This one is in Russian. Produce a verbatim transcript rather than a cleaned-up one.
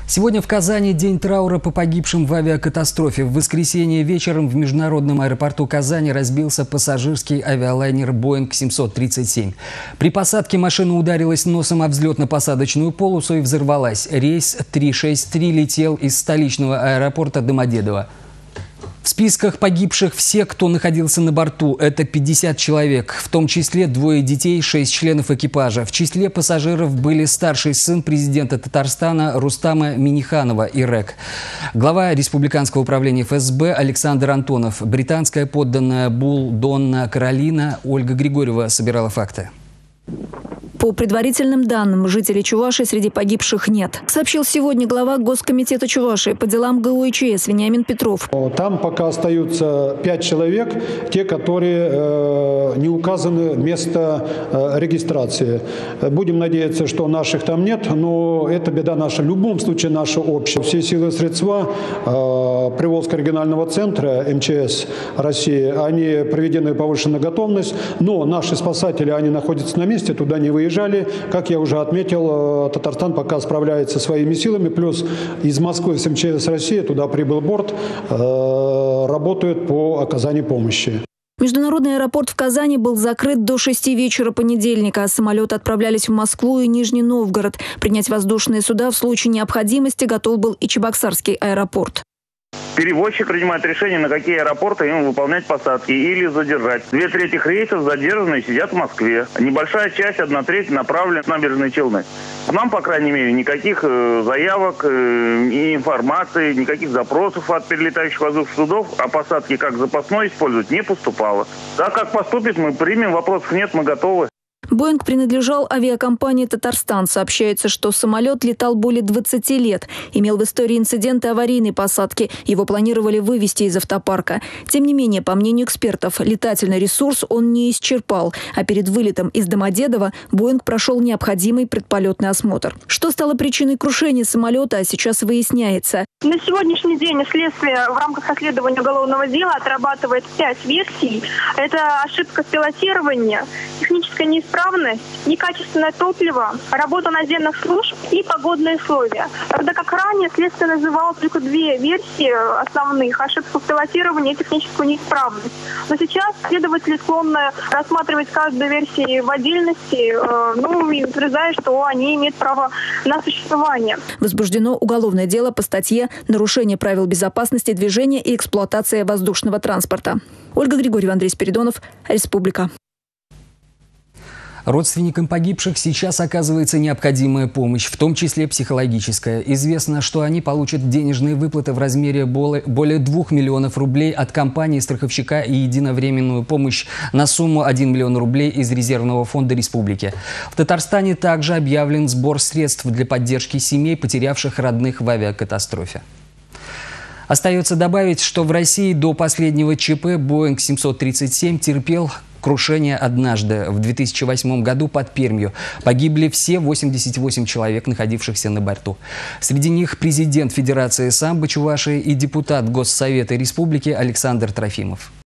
Сегодня в Казани день траура по погибшим в авиакатастрофе. В воскресенье вечером в международном аэропорту Казани разбился пассажирский авиалайнер «Боинг семьсот тридцать семь». При посадке машина ударилась носом о взлетно-посадочную полосу и взорвалась. Рейс триста шестьдесят три летел из столичного аэропорта Домодедово. В списках погибших все, кто находился на борту. Это пятьдесят человек, в том числе двое детей, шесть членов экипажа. В числе пассажиров были старший сын президента Татарстана Рустама Минниханова, Ирек, глава Республиканского управления эф эс бэ Александр Антонов, британская подданная Бул Донна Каролина Ольга Григорьева собирала факты. По предварительным данным, жителей Чувашии среди погибших нет. Сообщил сегодня глава Госкомитета Чувашии по делам гэ у и че эс Вениамин Петров. Там пока остаются пять человек, те, которые э, не указаны место э, регистрации. Будем надеяться, что наших там нет, но это беда наша. В любом случае наша общая. Все силы и средства э, Приволжского регионального центра эм че эс России, они приведены в повышенную готовность, но наши спасатели, они находятся на месте, туда не выезжали. Как я уже отметил, Татарстан пока справляется своими силами. Плюс из Москвы с эм че эс России туда прибыл борт, работают по оказанию помощи. Международный аэропорт в Казани был закрыт до шести вечера понедельника. Самолеты отправлялись в Москву и Нижний Новгород. Принять воздушные суда в случае необходимости готов был и Чебоксарский аэропорт. Перевозчик принимает решение, на какие аэропорты им выполнять посадки или задержать. Две трети рейсов задержаны и сидят в Москве. Небольшая часть, одна треть, направлена в набережные Челны. Нам, по крайней мере, никаких э, заявок, э, информации, никаких запросов от перелетающих воздушных судов о посадке как запасной использовать не поступало. Так как поступит, мы примем, вопросов нет, мы готовы. «Боинг» принадлежал авиакомпании «Татарстан». Сообщается, что самолет летал более двадцати лет. Имел в истории инциденты аварийной посадки. Его планировали вывести из автопарка. Тем не менее, по мнению экспертов, летательный ресурс он не исчерпал. А перед вылетом из Домодедово «Боинг» прошел необходимый предполетный осмотр. Что стало причиной крушения самолета, сейчас выясняется. На сегодняшний день следствие в рамках расследования уголовного дела отрабатывает пять версий. Это ошибка пилотирования, техническая неисправность, некачественное топливо, работа наземных служб и погодные условия. Тогда как ранее следствие называло только две версии основных – ошибку в пилотировании и техническую неисправность. Но сейчас следователи склонны рассматривать каждую версию в отдельности, э, ну и утверждая, что они имеют право на существование. Возбуждено уголовное дело по статье «Нарушение правил безопасности движения и эксплуатация воздушного транспорта». Ольга Григорьева, Андрей Спиридонов, Республика. Родственникам погибших сейчас оказывается необходимая помощь, в том числе психологическая. Известно, что они получат денежные выплаты в размере более двух миллионов рублей от компании-страховщика и единовременную помощь на сумму один миллион рублей из резервного фонда республики. В Татарстане также объявлен сбор средств для поддержки семей, потерявших родных в авиакатастрофе. Остается добавить, что в России до последнего ЧП «Боинг семьсот тридцать семь» терпел крушение однажды, в две тысячи восьмом году под Пермью. Погибли все восемьдесят восемь человек, находившихся на борту. Среди них президент Федерации самбо Чувашии и депутат Госсовета Республики Александр Трофимов.